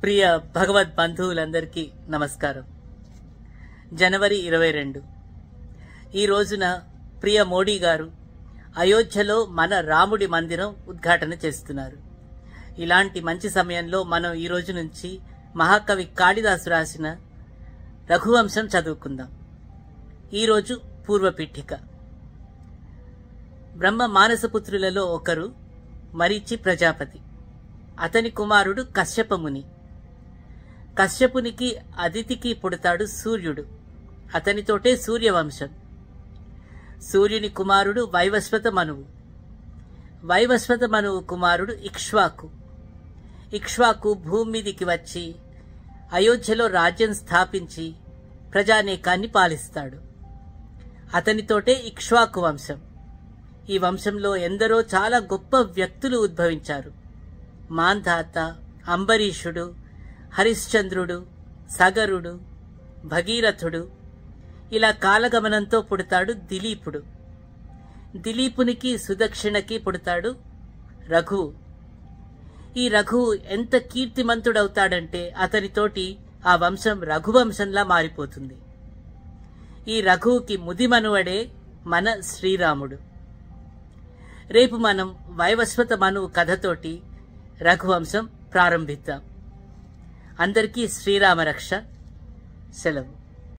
ప్రియ భగవద్ బంధువులందరికీ నమస్కారం. జనవరి 22 ఈ రోజున ప్రియ మోడీ గారు అయోధ్యలో మన రాముడి మందిరం ఉద్ఘాటన చేస్తున్నారు. ఇలాంటి మంచి సమయంలో మనం ఈ రోజు నుంచి మహాకవి కాళిదాసు రాసిన రఘువంశం చదువుకుందాం. ఈరోజు పూర్వపీఠిక. బ్రహ్మ మానసపుత్రులలో ఒకరు మరీచి ప్రజాపతి. అతని కుమారుడు కశ్యపముని. కశ్యపునికి అదితికి పుడతాడు సూర్యుడు. అతనితోటే సూర్యవంశం. సూర్యుని కుమారుడు వైవస్వత మనువు. వైవస్వత మనువు కుమారుడు ఇక్ష్వాకు. ఇక్ష్వాకు భూమి మీదికి వచ్చి అయోధ్యలో రాజ్యం స్థాపించి ప్రజానేకాన్ని పాలిస్తాడు. అతనితోటే ఇక్ష్వాకు వంశం. ఈ వంశంలో ఎందరో చాలా గొప్ప వ్యక్తులు ఉద్భవించారు. మాంధాత, అంబరీషుడు, హరిశ్చంద్రుడు, సగరుడు, భగీరథుడు. ఇలా కాలగమనంతో పుడతాడు దిలీపుడు. దిలీపునికి సుదక్షిణకి పుడతాడు రఘువు. ఈ రఘువు ఎంత కీర్తిమంతుడవుతాడంటే అతనితోటి ఆ వంశం రఘువంశంలా మారిపోతుంది. ఈ రఘువుకి ముదిమనువడే మన శ్రీరాముడు. రేపు మనం వైవస్వత మనువు కథతోటి రఘువంశం ప్రారంభిద్దాం. అందరికీ శ్రీరామ రక్ష. సెలవు.